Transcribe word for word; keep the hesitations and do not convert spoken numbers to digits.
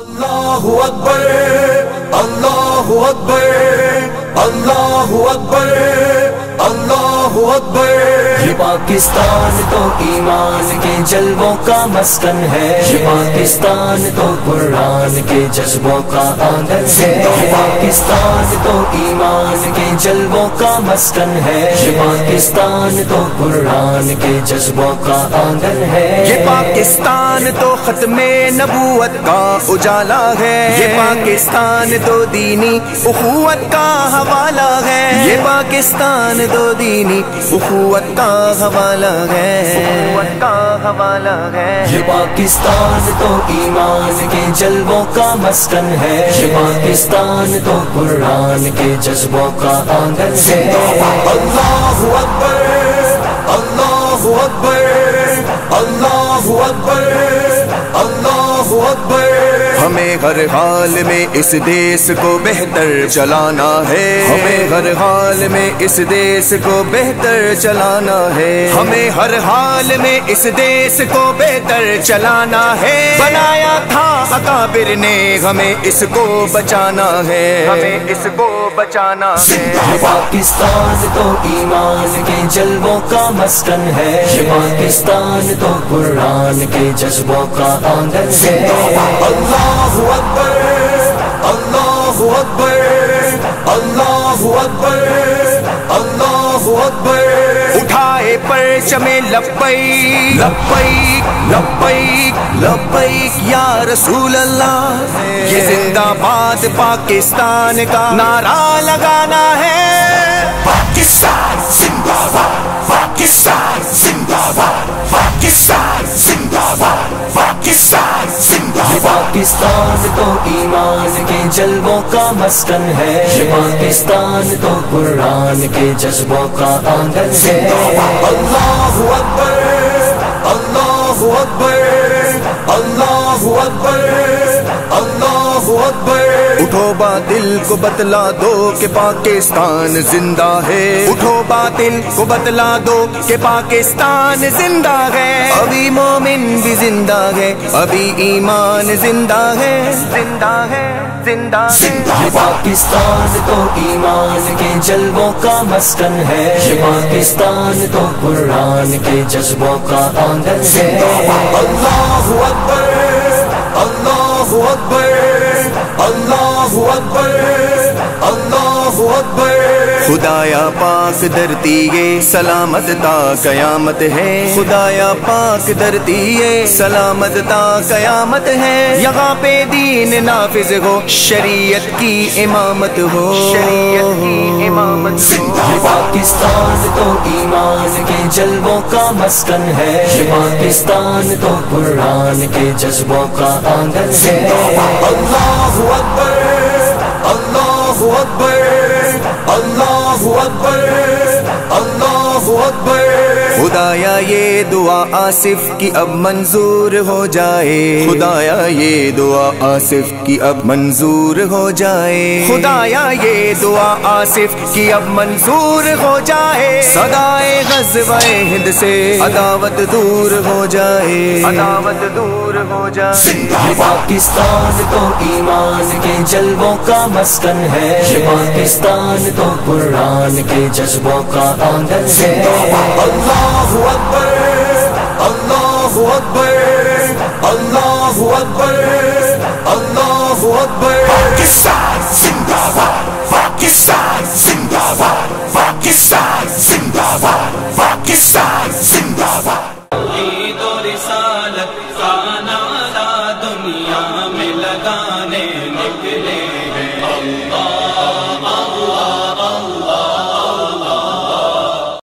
اللہ اکبر اللہ اکبر اللہ اکبر اللہ اکبر۔ یہ پاکستان تو ایمان کے جلووں کا مسکن ہے، یہ پاکستان تو قرآن کے جذبوں کا آنگن ہے، یہ پاکستان تو ایمان کے جلووں کا مسکن ہے، یہ پاکستان تو قرآن کے جذبوں کا آنگن ہے، یہ پاکستان تو ختم نبوت کا اجالا ہے، یہ پاکستان تو دینی اخوت کا حوالہ ہے، یہ پاکستان تو دینی اخوت کا حوالہ ہے، اخوت کا حوالہ ہے، یہ پاکستان تو ایمان کے جلووں کا مسکن ہے، یہ پاکستان تو قرآن کے جذبوں کا آنگن ہے۔ اللہ اکبر اللہ اکبر اللہ اکبر اللہ اکبر۔ ہمیں ہر حال میں اس دیس کو بہتر چلانا ہے، ہمیں ہر حال میں اس دیس کو بہتر چلانا ہے، ہمیں ہر حال میں اس دیس کو بہتر چلانا ہے، بنایا تھا اکابر نے ہمیں اس کو بچانا ہے، ہمیں اس کو بچانا ہے۔ یہ پاکستان تو ایمان کے جلووں کا مسکن ہے، یہ پاکستان تو قرآن کے جذبوں کا آنگن ہے۔ اللہ اکبر اللہ اکبر اللہ اکبر اللہ اکبر۔ اٹھائے پرچم لبیک لبیک لبیک لبیک یا رسول اللہ، یہ زندہ باد پاکستان کا نعرہ لگانا ہے، پاکستان زندہ باد پاکستان زندہ باد پاکستان زندہ باد پاکستان زندہ یہ پاکستان تو ایمان کے جلووں کا مسکن ہے، یہ پاکستان تو قرآن کے جذبوں کا آنگن ہے۔ اللہ اکبر اللہ اکبر اللہ اکبر اللہ اکبر۔ اٹھو باطل کو بتلا دو کہ پاکستان زندہ ہے، اٹھو باطل کو بتلا دو کہ پاکستان زندہ ہے، ابھی مومن بھی زندہ ہے، ابھی ایمان زندہ ہے، زندہ ہے زندہ ہے۔ یہ پاکستان تو ایمان کے جلووں کا مسکن ہے، یہ پاکستان تو قرآن کے جذبوں کا آنگن ہے۔ اللہ اکبر اللہ اکبر اللہ اکبر اللہ اکبر۔ خدایا پاک دھرتی یہ سلامت تا قیامت ہے، خدایا پاک دھرتی یہ سلامت تا قیامت ہے، یہاں پہ دین نافذ ہو، شریعت کی امامت ہو، شریعت کی امامت ہو۔ یہ پاکستان تو ایمان کے جلووں کا مسکن ہے، یہ پاکستان تو قرآن کے جذبوں کا آنگن ہے۔ اللہ اکبر اللہ اکبر اللہ اکبر اللہ اکبر۔ خدایا یہ دعا آصف کی اب منظور ہو جائے، خدایا یہ دعا آصف کی اب منظور ہو جائے، خدایا یہ دعا آصف کی اب منظور ہو جائے، صدائے غزوہ ہند سے عداوت دور ہو جائے، عداوت دور ہو جائے۔ یہ پاکستان تو ایمان کے جلووں کا مسکن ہے، یہ پاکستان تو قرآن کے جذبوں کا آنگن ہے۔ اللہ اکبر اللہ اکبر اللہ اکبر اللہ اکبر۔ پاکستان زندہ باد پاکستان زندہ باد پاکستان زندہ باد پاکستان زندہ باد۔ توحید و رسالت کا